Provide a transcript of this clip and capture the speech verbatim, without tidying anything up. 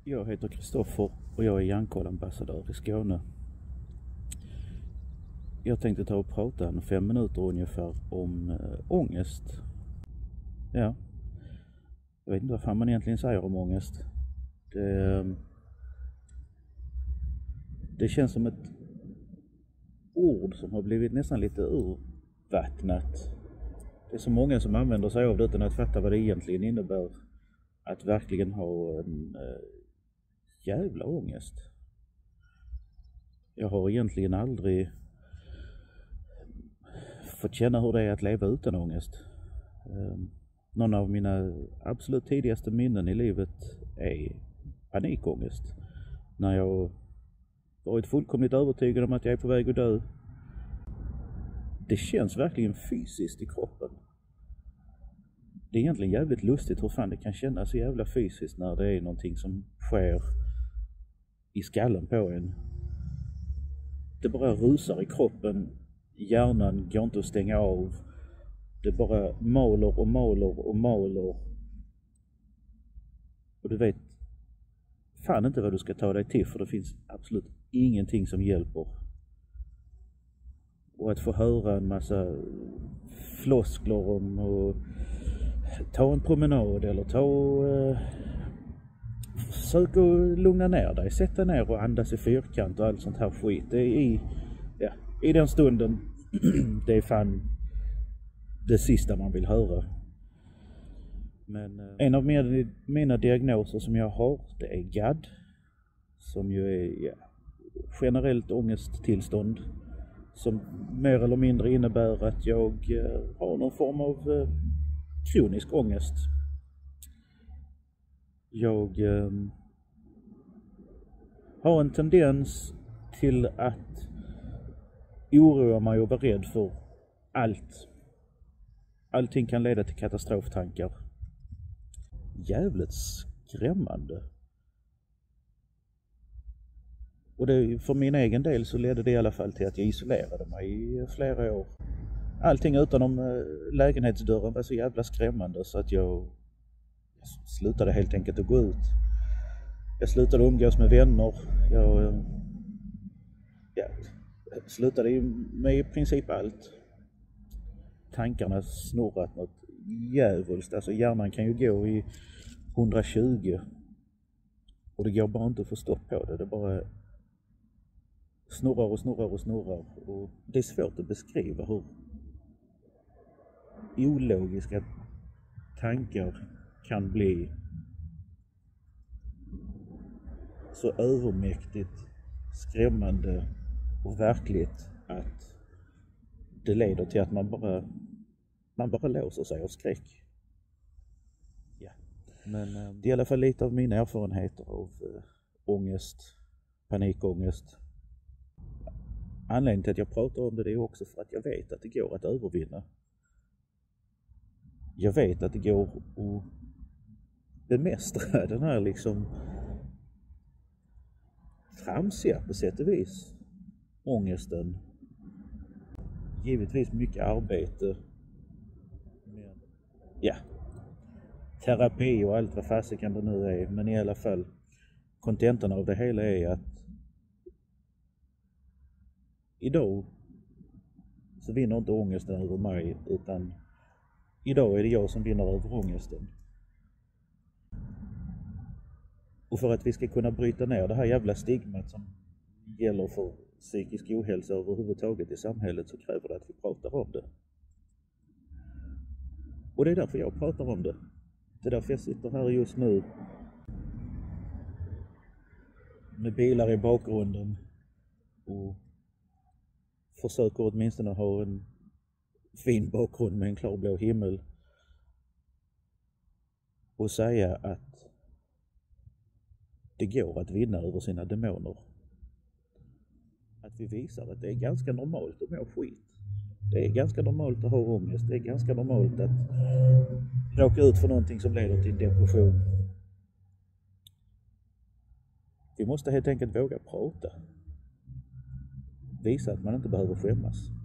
Jag heter Kristoffer och jag är Hjärnkollambassadör i Skåne. Jag tänkte ta och prata en fem minuter ungefär om äh, ångest. Ja, jag vet inte vad fan man egentligen säger om ångest. Det, det känns som ett ord som har blivit nästan lite urvattnat. Det är så många som använder sig av det utan att fatta vad det egentligen innebär att verkligen ha en äh, jävla ångest. Jag har egentligen aldrig fått känna hur det är att leva utan ångest. Um, någon av mina absolut tidigaste minnen i livet är panikångest. När jag varit fullkomligt övertygad om att jag är på väg att dö. Det känns verkligen fysiskt i kroppen. Det är egentligen jävligt lustigt hur fan det kan kännas så jävla fysiskt när det är någonting som sker i skallen på en. Det bara rusar i kroppen. Hjärnan går inte att stänga av. Det bara maler och maler och maler. Och du vet fan inte vad du ska ta dig till, för det finns absolut ingenting som hjälper. Och att få höra en massa floskler om att ta en promenad eller ta och försök att lugna ner dig, sätta ner och andas i fyrkant och allt sånt här skit. Det är i, ja, i den stunden det är fan det sista man vill höra. Men eh, en av mina, mina diagnoser som jag har, det är G A D, som ju är ja, generellt ångesttillstånd som mer eller mindre innebär att jag eh, har någon form av eh, kronisk ångest. Jag eh, har en tendens till att oroa mig och vara rädd för allt. Allting kan leda till katastroftankar. Jävligt skrämmande. Och det, för min egen del så ledde det i alla fall till att jag isolerade mig i flera år. Allting utom lägenhetsdörren var så jävla skrämmande så att jag slutade helt enkelt att gå ut. Jag slutade umgås med vänner. Jag ja, slutade med i princip allt. Tankarna snurrat något jävligt. Alltså hjärnan kan ju gå i hundratjugo och det går bara inte att få stopp på det. Det bara snurrar och snurrar och snurrar. Och det är svårt att beskriva hur ologiska tankar kan bli så övermäktigt skrämmande och verkligt att det leder till att man bara man bara låser sig av skräck. Ja. Men äh, det är i alla fall lite av mina erfarenheter av äh, ångest, panikångest. Anledningen till att jag pratar om det, det är också för att jag vet att det går att övervinna. Jag vet att det går att bemästra den här liksom tramsiga på sätt och vis ångesten. Givetvis mycket arbete. Men, ja. Terapi och allt vad fasiken det nu är. Men i alla fall kontentan av det hela är att idag så vinner inte ångesten över mig, utan idag är det jag som vinner över ångesten. Och för att vi ska kunna bryta ner det här jävla stigmat som gäller för psykisk ohälsa överhuvudtaget i samhället, så kräver det att vi pratar om det. Och det är därför jag pratar om det. Det är därför jag sitter här just nu med bilar i bakgrunden och försöker åtminstone ha en fin bakgrund med en klarblå himmel och säga att det går att vinna över sina demoner. Att vi visar att det är ganska normalt att må skit. Det är ganska normalt att ha ångest. Det är ganska normalt att råka ut för någonting som leder till depression. Vi måste helt enkelt våga prata. Visa att man inte behöver skämmas.